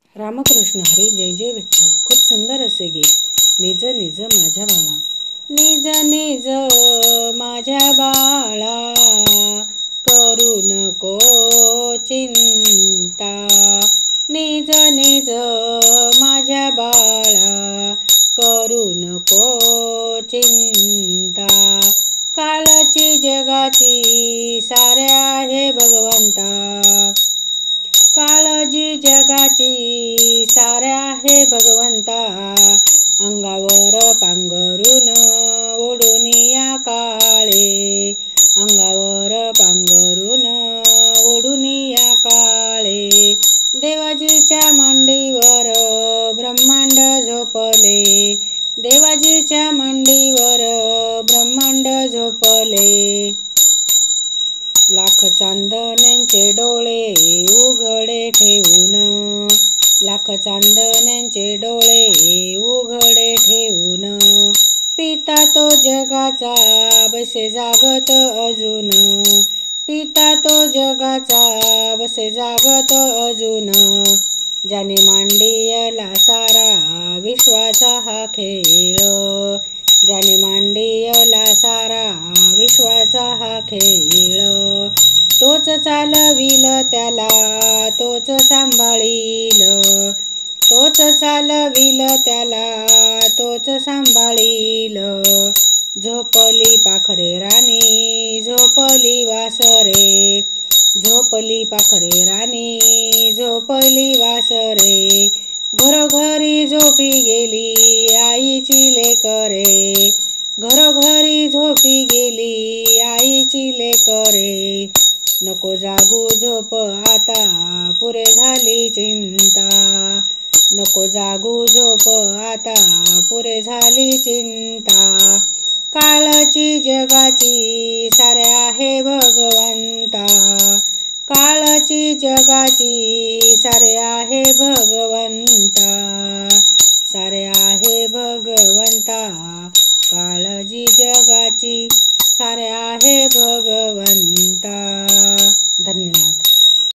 रामकृष्ण हरी जय जय विठ्ठल. खूप सुंदर असे गीत. निज निज माझ्या बाळा, निज निज माझ्या बाळा, करू नको चिंता. निज निज माझ्या बाळा, करू नको चिंता. काळाची जगाची साऱ्या हे भगवंता, काळजी जगाची साऱ्या हे भगवंता. अंगावर पांघरून ओढून या काळे, अंगावर पांघरून ओढून या काळे. देवाजीच्या मांडीवर ब्रह्मांड झोपले, देवाजीच्या मांडीवर ब्रह्मांड झोपले. लाख चांदण्यांचे डोळे उघडे ठेवून, लाख चांदण्यांचे डोळे उघडे ठेवून. पिता तो जगाचा बसे जागत अजून, पिता तो जगाचा बसे जागत अजून. ज्याने मांडियला सारा विश्वाचा हा खेळ, ज्याने मांडियला सारा विश्वाचा हा खेळ. तोच चालविल त्याला, तोच सांभाळील, तोच चालविल त्याला, तोच सांभाळील. झोपली पाखरे राणी, झोपली वासरे, झोपली पाखरे राणी, झोपली वासरे. घरोघरी झोपी गेली आईची लेकरे, घरोघरी झोपी गेली आईची लेकरे. नको जागू झोप आता पुरे झाली चिंता, नको जागू झोप आता पुरे झाली चिंता. काळजी जगाची साऱ्या आहे भगवंता, काळजी जगाची सारे आहे भगवंता, सारे आहे भगवंता. काळजी जगाची सारे आहे भगवंता. धन्यवाद.